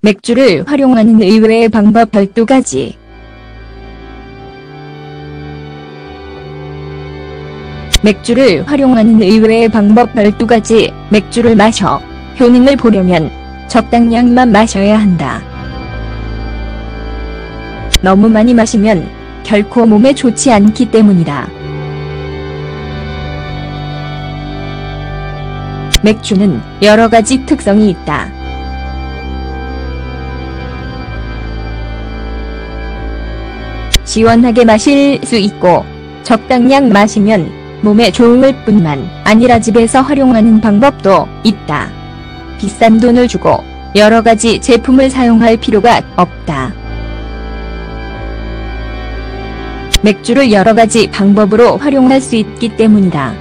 맥주를 활용하는 의외의 방법 12가지. 맥주를 활용하는 의외의 방법 12가지. 맥주를 마셔. 효능을 보려면 적당량만 마셔야 한다. 너무 많이 마시면 결코 몸에 좋지 않기 때문이다. 맥주는 여러 가지 특성이 있다. 시원하게 마실 수 있고 적당량 마시면 몸에 좋을 뿐만 아니라 집에서 활용하는 방법도 있다. 비싼 돈을 주고 여러 가지 제품을 사용할 필요가 없다. 맥주를 여러 가지 방법으로 활용할 수 있기 때문이다.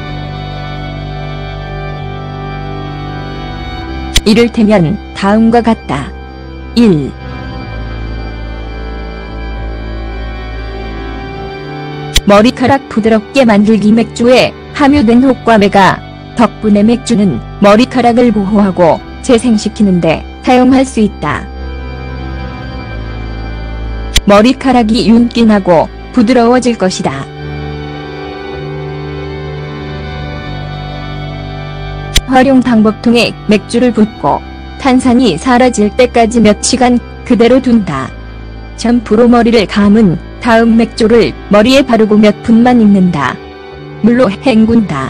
이를테면 다음과 같다. 1. 머리카락 부드럽게 만들기. 맥주에 함유된 효과메가 덕분에 맥주는 머리카락을 보호하고 재생시키는데 사용할 수 있다. 머리카락이 윤기나고 부드러워질 것이다. 활용 방법. 통에 맥주를 붓고 탄산이 사라질 때까지 몇 시간 그대로 둔다. 샴푸로 머리를 감은 다음 맥주를 머리에 바르고 몇 분만 입는다. 물로 헹군다.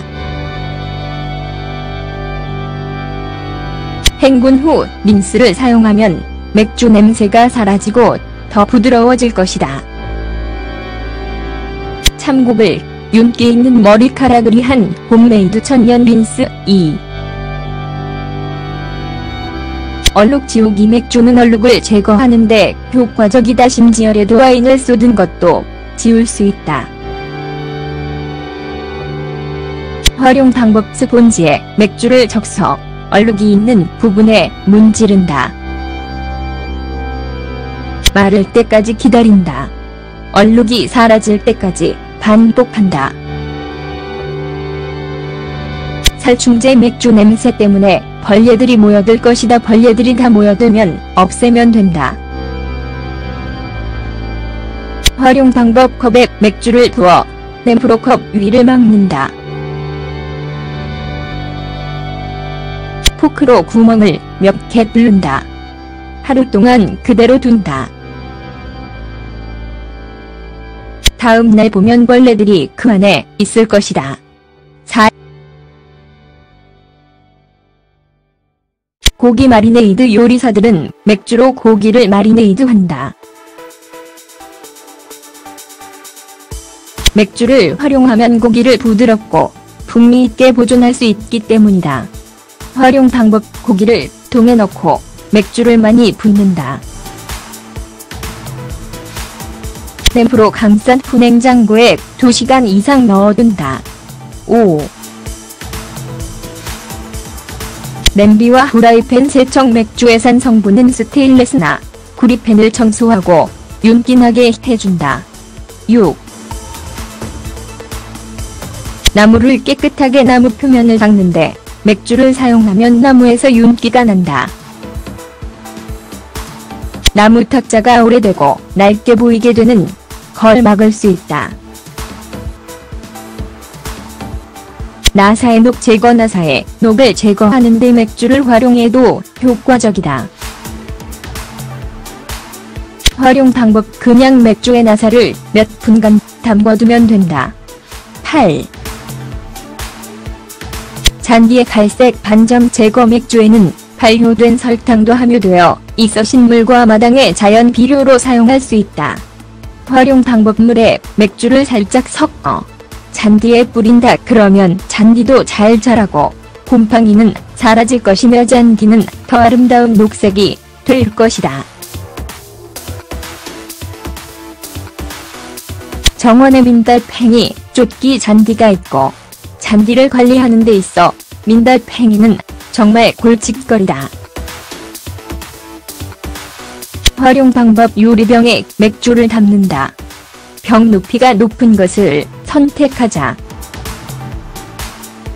헹군 후 린스를 사용하면 맥주 냄새가 사라지고 더 부드러워질 것이다. 참고글. 윤기 있는 머리카락을 위한 홈메이드 천연 린스. 2. 얼룩 지우기. 맥주는 얼룩을 제거하는데 효과적이다. 심지어 레드와인을 쏟은 것도 지울 수 있다. 활용 방법. 스폰지에 맥주를 적셔 얼룩이 있는 부분에 문지른다. 마를 때까지 기다린다. 얼룩이 사라질 때까지 반복한다. 살충제. 맥주 냄새 때문에 벌레들이 모여들 것이다. 벌레들이 다 모여들면 없애면 된다. 활용 방법. 컵에 맥주를 부어 램프로 컵 위를 막는다. 포크로 구멍을 몇 개 뚫는다. 하루 동안 그대로 둔다. 다음 날 보면 벌레들이 그 안에 있을 것이다. 4. 고기 마리네이드. 요리사들은 맥주로 고기를 마리네이드한다. 맥주를 활용하면 고기를 부드럽고 풍미 있게 보존할 수 있기 때문이다. 활용 방법. 고기를 통에 넣고 맥주를 많이 붓는다. 램프로 감싼 후 냉장고에 2시간 이상 넣어둔다. 5. 냄비와 후라이팬 세척. 맥주의 산 성분은 스테인레스나 구리팬을 청소하고 윤기나게 해준다. 6. 나무를 깨끗하게 나무 표면을 닦는데 맥주를 사용하면 나무에서 윤기가 난다. 나무 탁자가 오래되고 낡게 보이게 되는 걸 막을 수 있다. 나사의 녹 제거. 나사의 녹을 제거하는 데 맥주를 활용해도 효과적이다. 활용 방법. 그냥 맥주의 나사를 몇 분간 담궈두면 된다. 8. 잔디의 갈색 반점 제거. 맥주에는 발효된 설탕도 함유되어 있어 식물과 마당의 자연 비료로 사용할 수 있다. 활용 방법. 물에 맥주를 살짝 섞어 잔디에 뿌린다. 그러면 잔디도 잘 자라고 곰팡이는 사라질 것이며 잔디는 더 아름다운 녹색이 될 것이다. 정원에 민달팽이 쫓기. 잔디가 있고 잔디를 관리하는 데 있어 민달팽이는 정말 골칫거리다. 활용 방법. 유리병에 맥주를 담는다. 병 높이가 높은 것을 선택하자.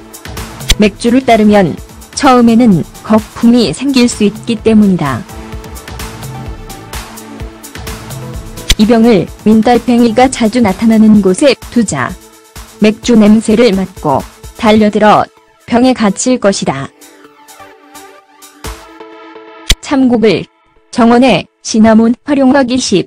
맥주를 따르면 처음에는 거품이 생길 수 있기 때문이다. 이 병을 민달팽이가 자주 나타나는 곳에 두자. 맥주 냄새를 맡고 달려들어 병에 갇힐 것이다. 참고글. 정원에 시나몬 활용하기 10.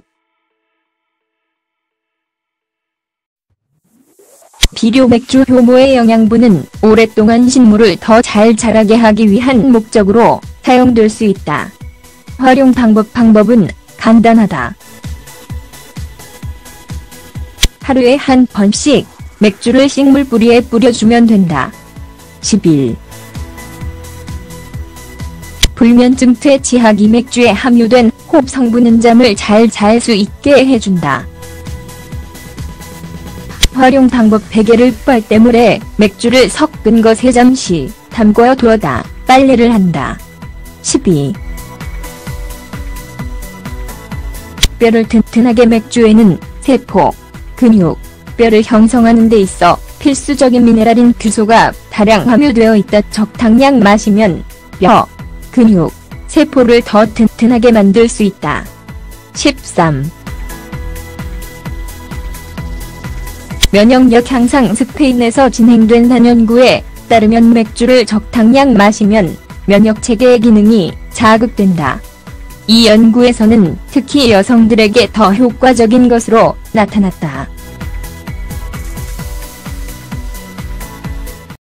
비료 맥주 효모의 영양분은 오랫동안 식물을 더 잘 자라게 하기 위한 목적으로 사용될 수 있다. 활용 방법은 간단하다. 하루에 한 번씩 맥주를 식물 뿌리에 뿌려주면 된다. 11. 불면증 퇴치하기. 맥주에 함유된 홉 성분은 잠을 잘 잘 수 있게 해준다. 활용 방법. 베개를 빨대물에 맥주를 섞은 것에 잠시 담궈 두어다 빨래를 한다. 12. 뼈를 튼튼하게. 맥주에는 세포, 근육, 뼈를 형성하는 데 있어 필수적인 미네랄인 규소가 다량 함유되어 있다. 적당량 마시면 뼈, 근육, 세포를 더 튼튼하게 만들 수 있다. 13. 면역력 향상. 스페인에서 진행된 연구에 따르면 맥주를 적당량 마시면 면역체계의 기능이 자극된다. 이 연구에서는 특히 여성들에게 더 효과적인 것으로 나타났다.